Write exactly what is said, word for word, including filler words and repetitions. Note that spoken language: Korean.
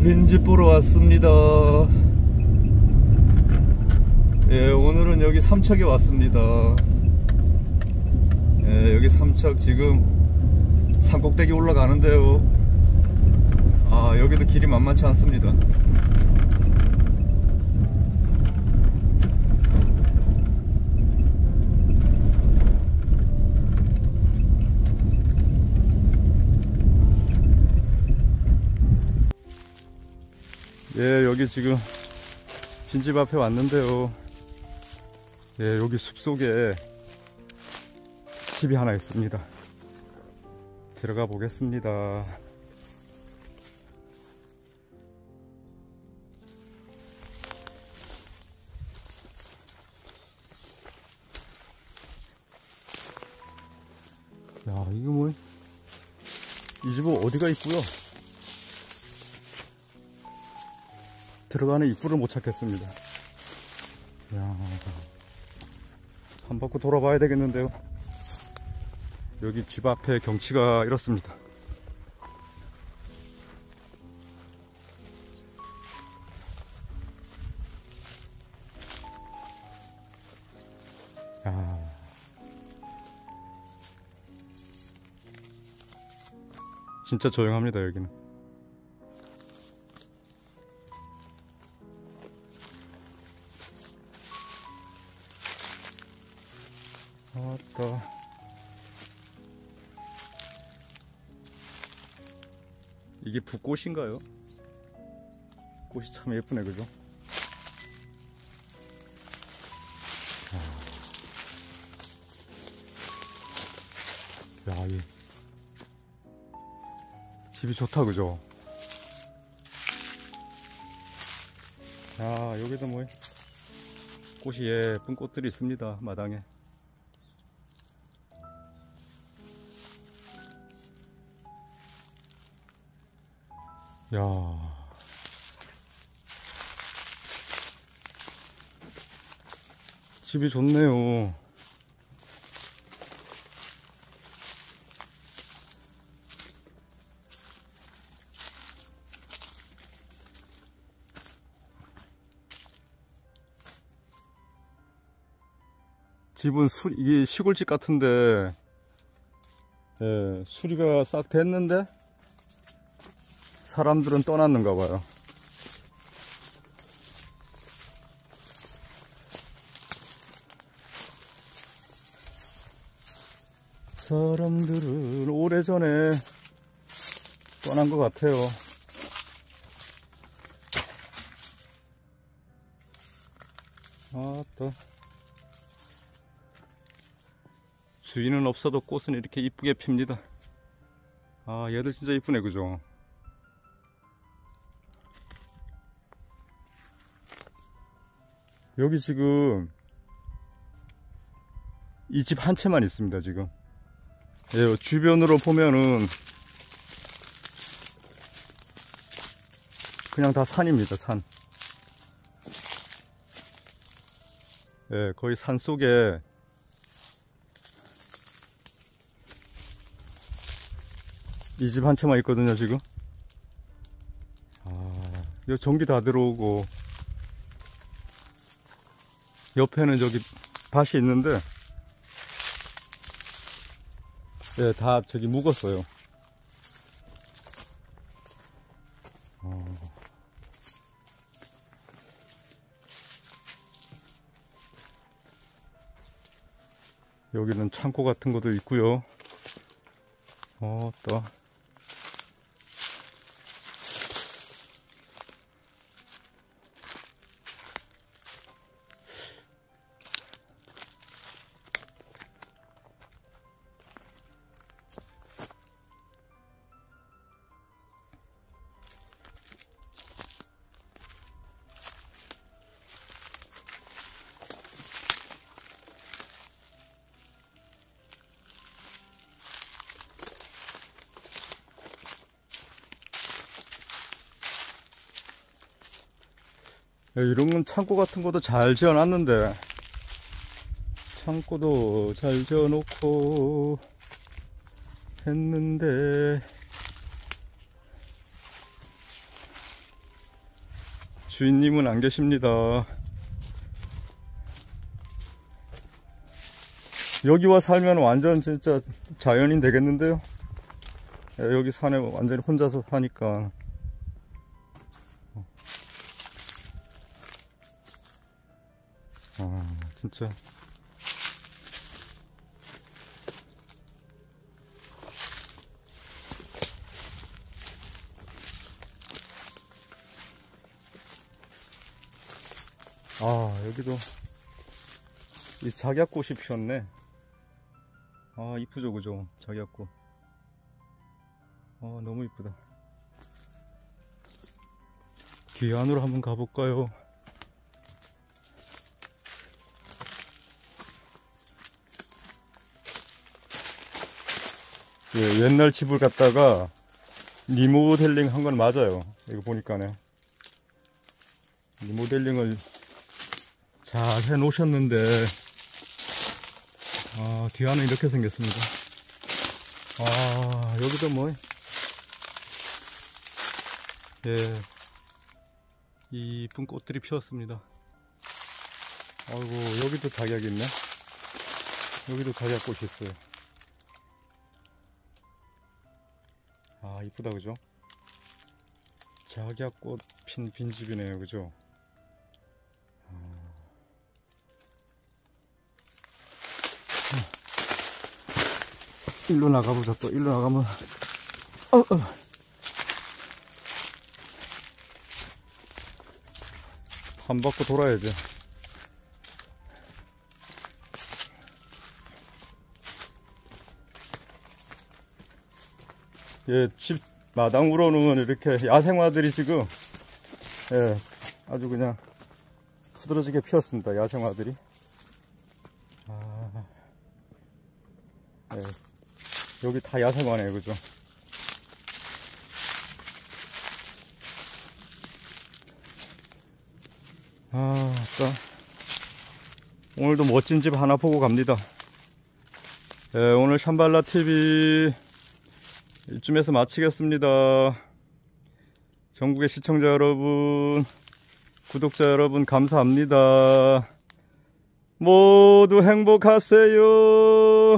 빈집 보러 왔습니다. 예, 오늘은 여기 삼척에 왔습니다. 예, 여기 삼척 지금 산꼭대기 올라가는데요. 아, 여기도 길이 만만치 않습니다. 예, 여기 지금 빈집 앞에 왔는데요. 예, 여기 숲속에 집이 하나 있습니다. 들어가 보겠습니다. 야, 이거 뭐, 이 집은 어디가 있고요? 들어가는 입구를 못 찾겠습니다. 야, 한 바퀴 돌아봐야 되겠는데요. 여기 집 앞에 경치가 이렇습니다. 야, 진짜 조용합니다, 여기는. 아따, 이게 붓꽃인가요? 꽃이 참 예쁘네, 그죠? 야, 이 집이 좋다, 그죠? 야, 여기도 뭐 꽃이 예쁜 꽃들이 있습니다, 마당에. 야, 집이 좋네요. 집은 수, 이게 시골집 같은데, 예, 수리가 싹 됐는데 사람들은 떠났는가 봐요. 사람들은 오래전에 떠난 것 같아요. 아따, 주인은 없어도 꽃은 이렇게 이쁘게 핍니다. 아, 얘들 진짜 이쁘네, 그죠? 여기 지금 이 집 한 채만 있습니다, 지금. 예, 주변으로 보면은 그냥 다 산입니다, 산. 예, 거의 산 속에 이 집 한 채만 있거든요, 지금. 아, 여기 전기 다 들어오고, 옆에는 저기 밭이 있는데, 예, 다 저기 묵었어요. 어. 여기는 창고 같은 것도 있고요. 어, 또. 이런 건 창고 같은 것도 잘 지어놨는데, 창고도 잘 지어놓고 했는데, 주인님은 안 계십니다. 여기와 살면 완전 진짜 자연인 되겠는데요. 여기 산에 완전히 혼자서 사니까. 아 진짜 아 여기도 이 작약꽃이 피었네. 아 이쁘죠 그죠 작약꽃. 아 너무 이쁘다. 귀 안으로 한번 가볼까요? 예, 옛날 집을 갖다가 리모델링 한 건 맞아요. 이거 보니까네 리모델링을 잘 해 놓으셨는데 아 뒤안은 이렇게 생겼습니다. 아 여기도 뭐 예, 이쁜 꽃들이 피었습니다. 아이고 여기도 작약이 있네. 여기도 작약꽃이 있어요. 아 이쁘다 그죠? 작약꽃 핀 빈집이네요 그죠? 아. 일로 나가보자. 또 일로 나가면 어, 어. 한 바퀴 돌아야지. 예, 집 마당으로는 이렇게 야생화들이 지금 예, 아주 그냥 푸드러지게 피었습니다. 야생화들이. 아, 예, 여기 다 야생화네요, 그죠? 아, 아까 오늘도 멋진 집 하나 보고 갑니다. 예, 오늘 샴발라 티비 이쯤에서 마치겠습니다. 전국의 시청자 여러분, 구독자 여러분 감사합니다. 모두 행복하세요.